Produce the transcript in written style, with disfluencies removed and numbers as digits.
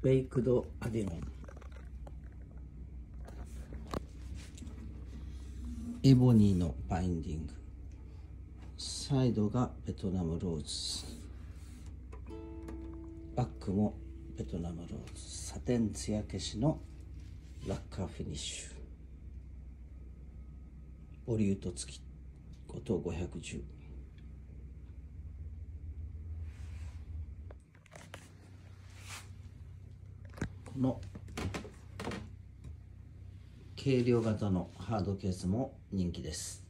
ベイクドアディロン、エボニーのバインディング、サイドがベトナムローズ、バックもベトナムローズ、サテン艶消しのラッカーフィニッシュ、ボリュート付き5等510。この軽量型のハードケースも人気です。